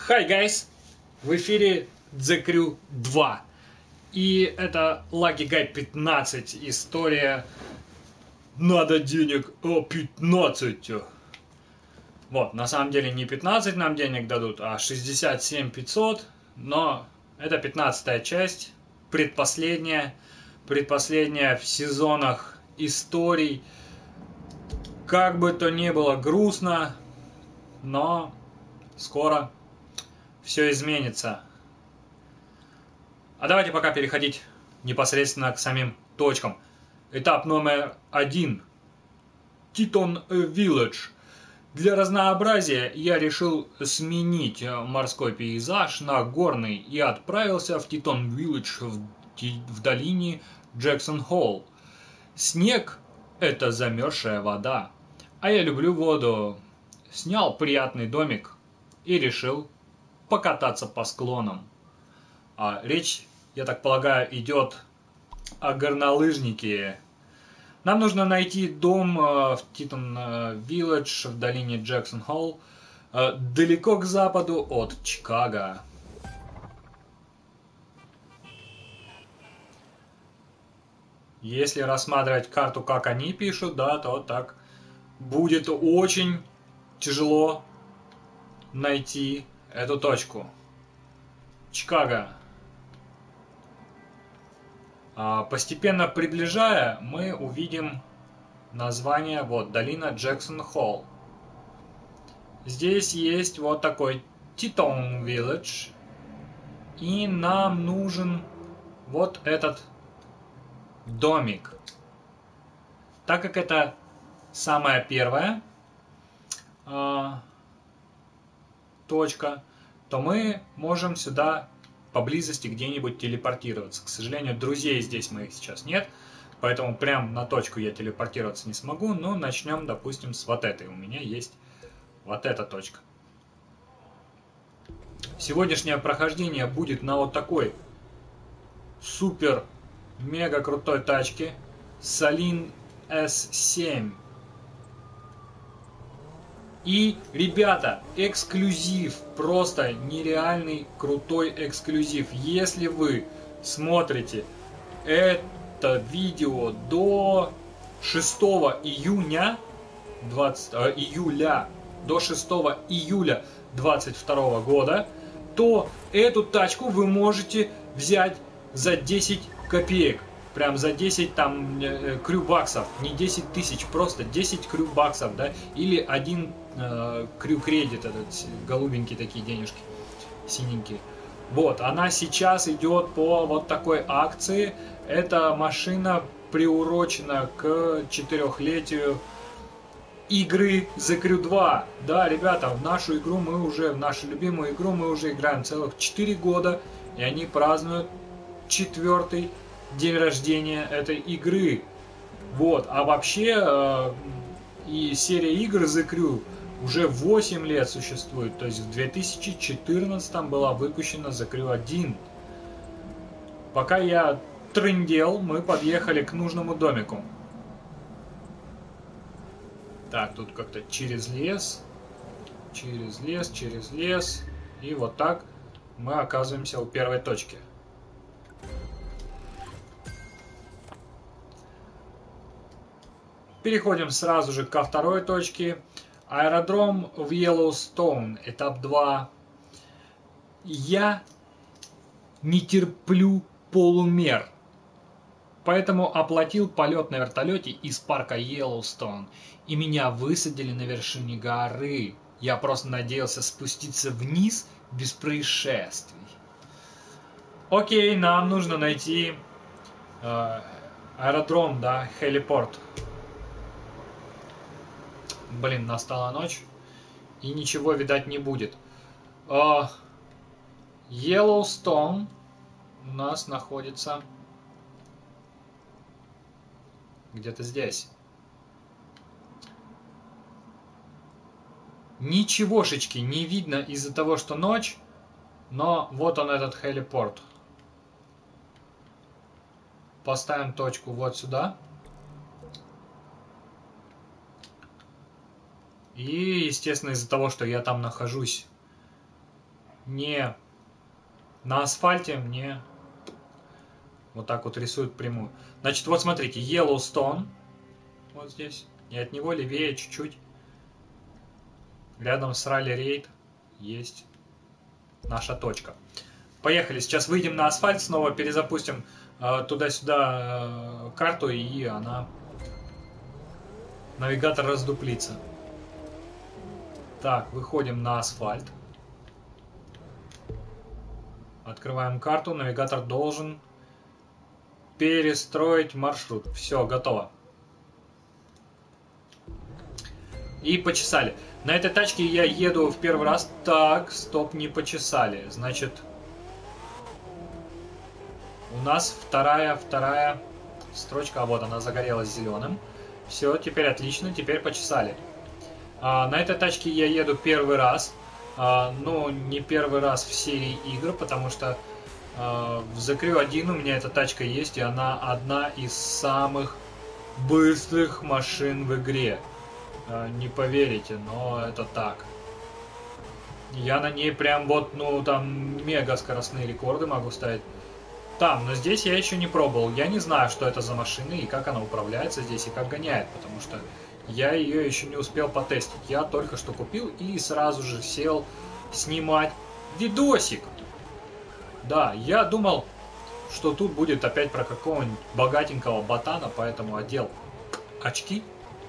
Hi guys! В эфире The Crew 2. И это Lucky Guy 15. История «Надо денег 15». Вот, на самом деле не 15 нам денег дадут, а 67 500. Но это 15-я часть, предпоследняя в сезонах историй. Как бы то ни было грустно, но скоро все изменится. А давайте пока переходить непосредственно к самим точкам. Этап номер 1. Титон Вилледж. Для разнообразия я решил сменить морской пейзаж на горный и отправился в Титон Вилледж в долине Джексон Холл. Снег – это замерзшая вода, а я люблю воду. Снял приятный домик и решил покататься по склонам. Речь, я так полагаю, идет о горнолыжнике. Нам нужно найти дом в Титон Вилледж в долине Джексон Холл, далеко к западу от Чикаго. Если рассматривать карту, как они пишут, да, то так будет очень тяжело найти эту точку. Чикаго. Постепенно приближая, мы увидим название, вот, долина Джексон Холл. Здесь есть вот такой Титон Вилледж. И нам нужен вот этот домик. Так как это самая первая точка, то мы можем сюда поблизости где-нибудь телепортироваться. К сожалению, друзей здесь моих сейчас нет, поэтому прям на точку я телепортироваться не смогу, но начнем, допустим, с вот этой. У меня есть вот эта точка. Сегодняшнее прохождение будет на вот такой супер мега крутой тачке Saleen S7. И, ребята, эксклюзив, просто нереальный крутой эксклюзив. Если вы смотрите это видео до 6 июня, до 6 июля 2022 года, то эту тачку вы можете взять за 10 копеек. Прям за 10 там крю-баксов, не 10 тысяч, просто 10 крю-баксов, да, или один крю-кредит, этот голубенькие такие денежки, синенькие. Вот, она сейчас идет по вот такой акции. Эта машина приурочена к 4-летию игры The Crew 2. Да, ребята, в нашу любимую игру мы уже играем целых 4 года, и они празднуют 4-й день рождения этой игры. Вот, а вообще и серия игр The Crew уже 8 лет существует. То есть в 2014 была выпущена The Crew 1. Пока я трындел, мы подъехали к нужному домику. Так, тут как-то через лес. И вот так мы оказываемся у первой точки. Переходим сразу же ко второй точке. Аэродром в Йеллоустоун, этап 2. Я не терплю полумер, поэтому оплатил полет на вертолете из парка Йеллоустоун, и меня высадили на вершине горы. Я просто надеялся спуститься вниз без происшествий. Окей, нам нужно найти аэродром, да, хелипорт. Блин, настала ночь, и ничего видать не будет. Йеллоустоун у нас находится где-то здесь. Ничегошечки не видно из-за того, что ночь, но вот он, этот хелипорт. Поставим точку вот сюда. И, естественно, из-за того, что я там нахожусь не на асфальте, мне вот так вот рисует прямую. Значит, вот смотрите, Йеллоустон, вот здесь, и от него левее чуть-чуть, рядом с ралли-рейд, есть наша точка. Поехали, сейчас выйдем на асфальт, снова перезапустим туда-сюда карту, и она, навигатор раздуплится. Так, выходим на асфальт. Открываем карту, навигатор должен перестроить маршрут. Все, готово. И почесали. На этой тачке я еду в первый раз. Так, стоп, не почесали. Значит, у нас вторая строчка. А вот она загорелась зеленым. Все, теперь отлично, теперь почесали. На этой тачке я еду первый раз. Ну, не первый раз в серии игр, потому что в The Crew 1 у меня эта тачка есть, и она одна из самых быстрых машин в игре. Не поверите, но это так. Я на ней прям вот, ну, там мега скоростные рекорды могу ставить. Там, но здесь я еще не пробовал. Я не знаю, что это за машина и как она управляется здесь и как гоняет, потому что я ее еще не успел потестить. Я только что купил и сразу же сел снимать видосик. Да, я думал, что тут будет опять про какого-нибудь богатенького ботана, поэтому одел очки.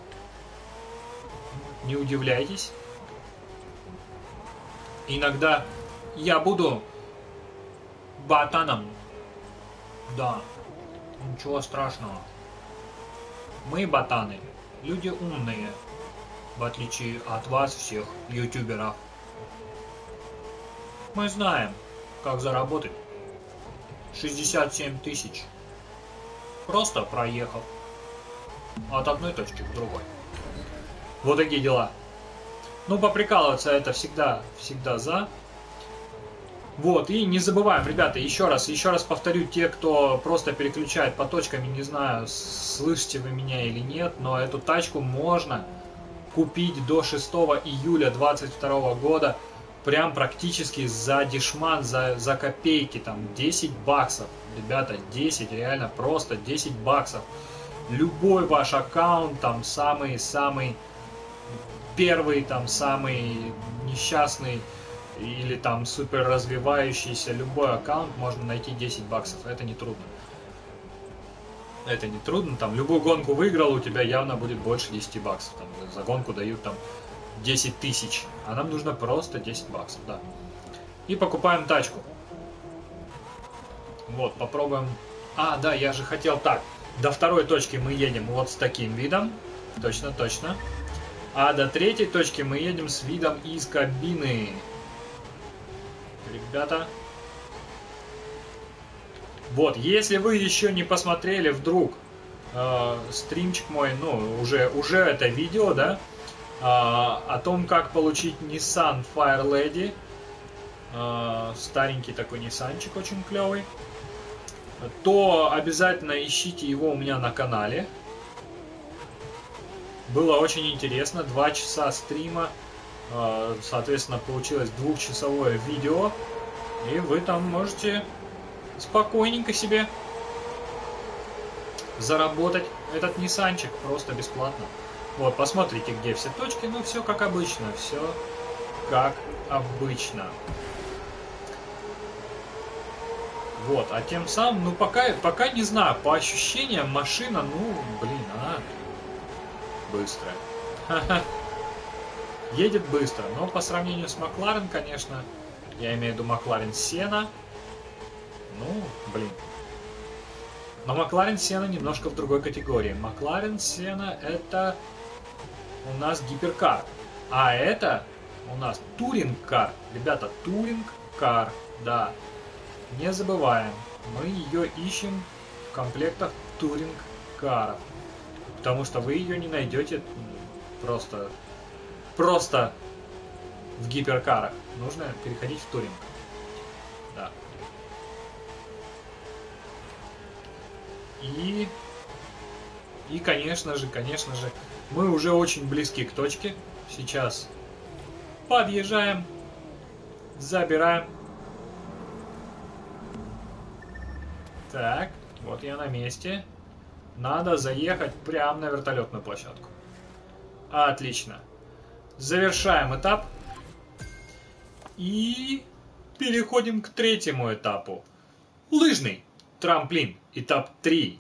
Не удивляйтесь. Иногда я буду ботаном. Да, ничего страшного. Мы ботаны, люди умные, в отличие от вас всех, ютуберов. Мы знаем, как заработать 67 тысяч, просто проехав от одной точки к другой. Вот такие дела. Ну, поприкалываться это всегда за. Вот, и не забываем, ребята, еще раз повторю, те, кто просто переключает по точкам, не знаю, слышите вы меня или нет, но эту тачку можно купить до 6 июля 2022 года, прям практически за дешман, за копейки, там, 10 баксов, ребята, 10, реально, просто 10 баксов. Любой ваш аккаунт, там, самый первый, там, самый несчастный, или там супер развивающийся, любой аккаунт можно найти 10 баксов, это не трудно. Это не трудно, там любую гонку выиграл, у тебя явно будет больше 10 баксов, там, за гонку дают там 10 тысяч, а нам нужно просто 10 баксов, да. И покупаем тачку. Вот, попробуем. А, да, я же хотел так, до второй точки мы едем вот с таким видом, точно, а до третьей точки мы едем с видом из кабины. Ребята, вот, если вы еще не посмотрели вдруг стримчик мой, ну, уже это видео, да, о том, как получить Nissan Fire Lady, старенький такой ниссанчик, очень клевый, то обязательно ищите его у меня на канале. Было очень интересно, 2 часа стрима. Соответственно, получилось 2-часовое видео, и вы там можете спокойненько себе заработать этот ниссанчик просто бесплатно. Вот, посмотрите, где все точки, ну, все как обычно, все как обычно. Вот, а тем самым, ну, пока не знаю, по ощущениям машина, ну, блин, она быстрая. Едет быстро, но по сравнению с Макларен, конечно, я имею в виду Макларен Сена, ну, блин. Но Макларен Сена немножко в другой категории. Макларен Сена это у нас гиперкар, а это у нас туринг-кар. Ребята, туринг-кар, да, не забываем, мы ее ищем в комплектах туринг-каров, потому что вы ее не найдете просто в гиперкарах. Нужно переходить в туринг. Да. И конечно же, мы уже очень близки к точке. Сейчас подъезжаем, забираем Так, вот я на месте. Надо заехать прямо на вертолетную площадку. Отлично. Завершаем этап. И переходим к третьему этапу. Лыжный трамплин. Этап 3.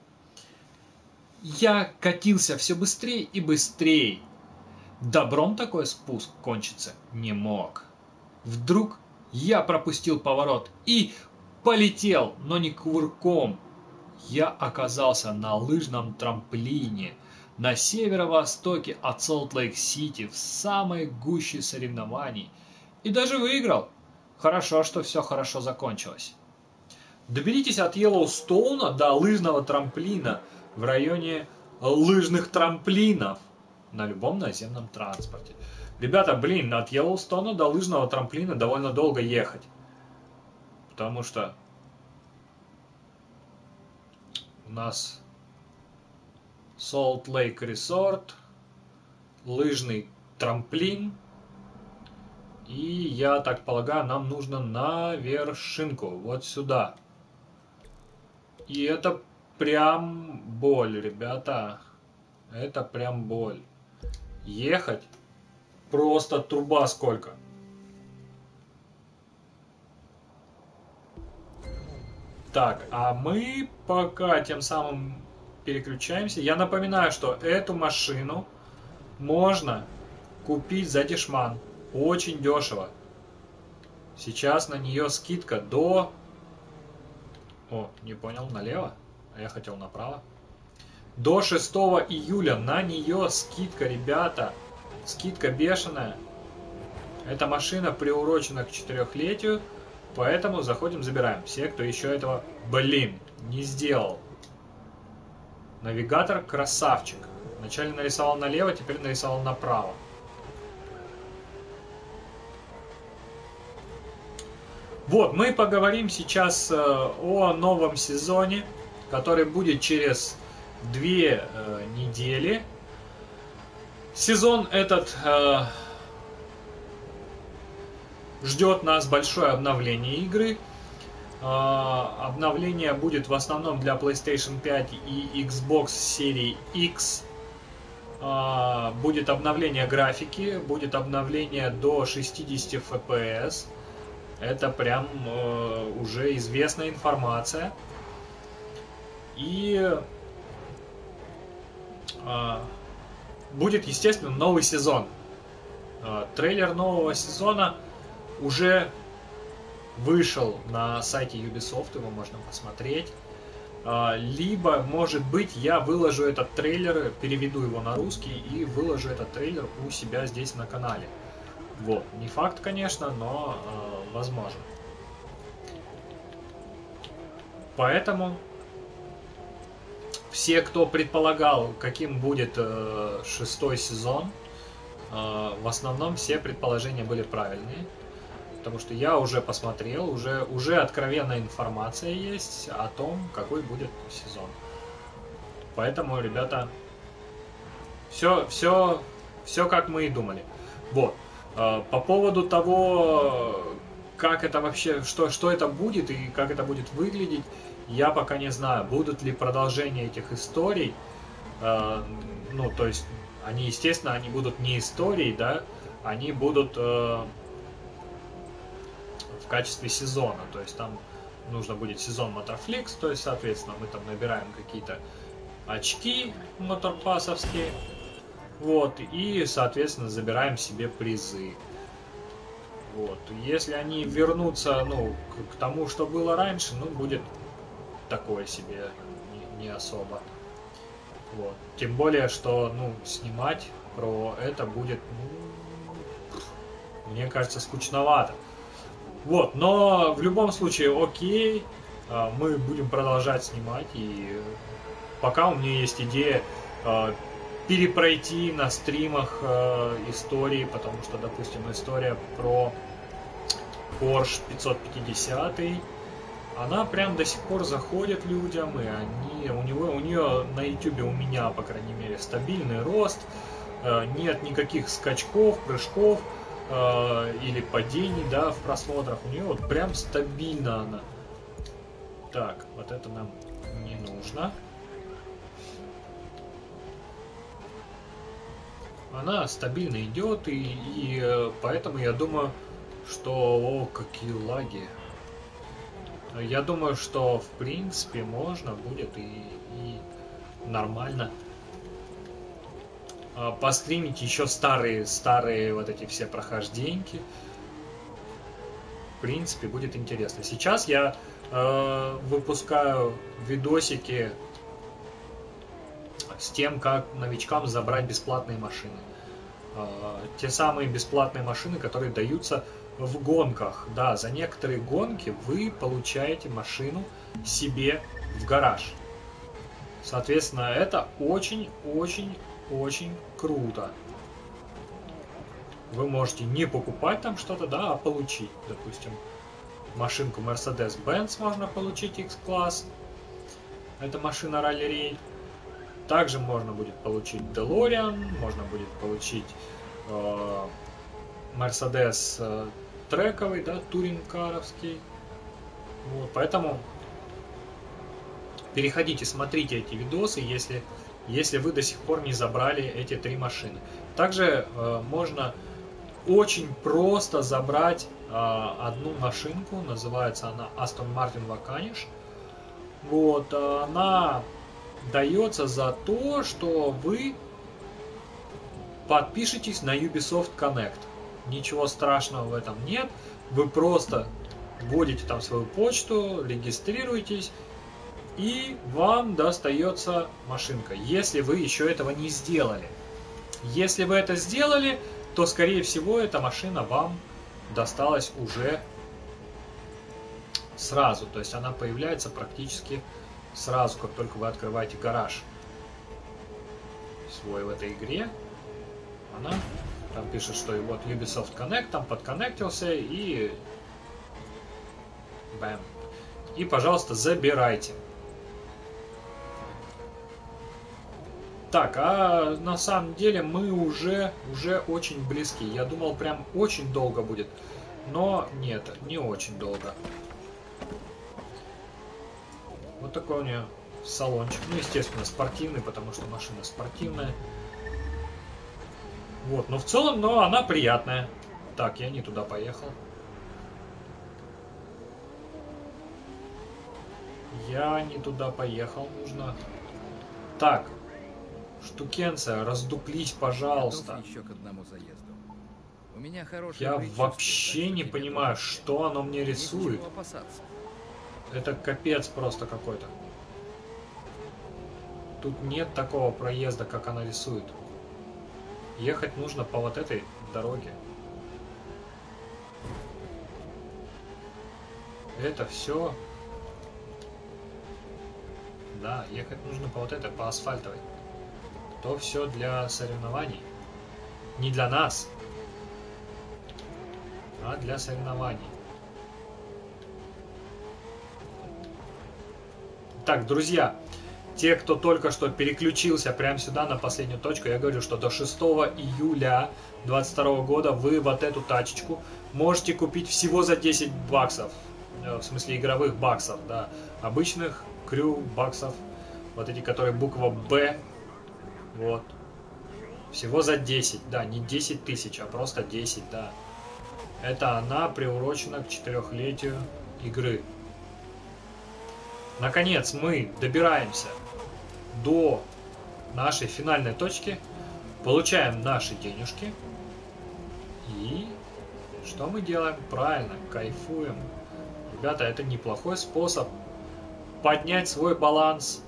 Я катился все быстрее и быстрее. Добром такой спуск кончиться не мог. Вдруг я пропустил поворот и полетел, но не кувырком. Я оказался на лыжном трамплине на северо-востоке от Солт-Лейк-Сити в самой гуще соревнований. И даже выиграл. Хорошо, что все хорошо закончилось. Доберитесь от Йеллоустоуна до лыжного трамплина в районе лыжных трамплинов на любом наземном транспорте. Ребята, блин, от Йеллоустона до лыжного трамплина довольно долго ехать. Потому что у нас Salt Lake Resort, лыжный трамплин. И я так полагаю, нам нужно на вершинку, вот сюда. И это прям боль, ребята. Это прям боль. Ехать просто труба сколько. Так, а мы пока тем самым переключаемся. Я напоминаю, что эту машину можно купить за дешман. Очень дешево. Сейчас на нее скидка до... О, не понял, налево? А я хотел направо. До 6 июля на нее скидка, ребята. Скидка бешеная. Эта машина приурочена к 4-летию. Поэтому заходим, забираем. Все, кто еще этого, блин, не сделал. Навигатор красавчик. Вначале нарисовал налево, теперь нарисовал направо. Вот, мы поговорим сейчас о новом сезоне, который будет через 2 недели. Сезон этот ждет нас большое обновление игры. Обновление будет в основном для PlayStation 5 и Xbox серии X. Будет обновление графики, будет обновление до 60 FPS. Это прям уже известная информация. И будет, естественно, новый сезон. Трейлер нового сезона уже вышел на сайте Ubisoft, его можно посмотреть. Либо, может быть, я выложу этот трейлер, переведу его на русский и выложу этот трейлер у себя здесь на канале. Вот, не факт, конечно, но возможно. Поэтому все, кто предполагал, каким будет 6-й сезон, в основном все предположения были правильные. Потому что я уже посмотрел, уже откровенная информация есть о том, какой будет сезон. Поэтому, ребята, все как мы и думали. Вот. По поводу того, как это вообще, что это будет и как это будет выглядеть, я пока не знаю. Будут ли продолжения этих историй. Ну, то есть, они, естественно, они будут не истории, да, они будут в качестве сезона. То есть, там нужно будет сезон Motorflix, то есть, соответственно, мы там набираем какие-то очки моторпасовские. Вот, и, соответственно, забираем себе призы. Вот. Если они вернутся, ну, к тому, что было раньше, ну, будет такое себе, не особо. Вот. Тем более, что, ну, снимать про это будет, ну, мне кажется, скучновато. Вот, но в любом случае, окей, мы будем продолжать снимать, и пока у меня есть идея перепройти на стримах истории, потому что, допустим, история про Porsche 550, она прям до сих пор заходит людям, и у нее на YouTube, у меня, по крайней мере, стабильный рост, нет никаких скачков, прыжков или падений, да, в просмотрах, у нее вот прям стабильно она. Так, вот это нам не нужно. Она стабильно идет, и поэтому я думаю, что... О, какие лаги. Я думаю, что в принципе можно будет и нормально постримить еще старые вот эти все прохожденьки. В принципе, будет интересно. Сейчас я выпускаю видосики с тем, как новичкам забрать бесплатные машины. Те самые бесплатные машины, которые даются в гонках. Да, за некоторые гонки вы получаете машину себе в гараж. Соответственно, это очень-очень-очень круто. Вы можете не покупать там что-то, да, а получить. Допустим, машинку Mercedes-Benz можно получить X-класс. Это машина ралли-рейд. Также можно будет получить DeLorean, можно будет получить Mercedes трековый, да, туринг-каровский. Вот, поэтому переходите, смотрите эти видосы, если вы до сих пор не забрали эти 3 машины. Также можно очень просто забрать одну машинку, называется она Aston Martin Vacanish. Вот, она дается за то, что вы подпишитесь на Ubisoft Connect. Ничего страшного в этом нет. Вы просто вводите там свою почту, регистрируетесь, и вам достается машинка, если вы еще этого не сделали. Если вы это сделали, то, скорее всего, эта машина вам досталась уже сразу. То есть она появляется практически сразу, как только вы открываете гараж свой в этой игре. Она там пишет, что и вот Ubisoft Connect там подконнектился, и бэм. И, пожалуйста, забирайте. Так, а на самом деле мы уже очень близки. Я думал, прям очень долго будет. Но нет, не очень долго. Вот такой у нее салончик. Ну, естественно, спортивный, потому что машина спортивная. Вот, но в целом, но она приятная. Так, я не туда поехал. Я не туда поехал, нужно... Так, штукенция, раздуплись, пожалуйста. Еще к одному заезду. У меня хорошее Я предчувствие, вообще не понимаю, что оно мне рисует. Нечего опасаться. Это капец просто какой-то. Тут нет такого проезда, как она рисует. Ехать нужно по вот этой дороге. Это все... Да, ехать нужно по вот этой, по асфальтовой. То все для соревнований. Не для нас, а для соревнований. Так, друзья, те, кто только что переключился прямо сюда на последнюю точку, я говорю, что до 6 июля 2022 года вы вот эту тачечку можете купить всего за 10 баксов. В смысле игровых баксов, да. Обычных крю баксов. Вот эти, которые буква Б. Вот. Всего за 10, да, не 10 тысяч, а просто 10, да. Это она приурочена к 4-летию игры. Наконец мы добираемся до нашей финальной точки, получаем наши денежки и что мы делаем? Правильно, кайфуем. Ребята, это неплохой способ поднять свой баланс.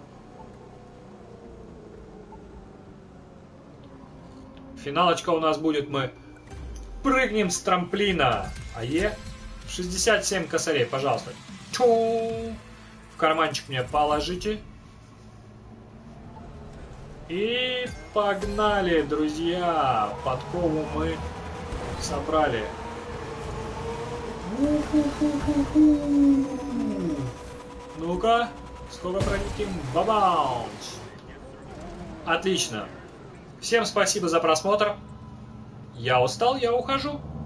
Финалочка у нас будет, мы прыгнем с трамплина. АЕ 67 косарей, пожалуйста. Чу! В карманчик мне положите. И погнали, друзья. Подкову мы собрали. Ну-ка, сколько пролетим? Бабаунс. Отлично. Всем спасибо за просмотр. Я устал, я ухожу.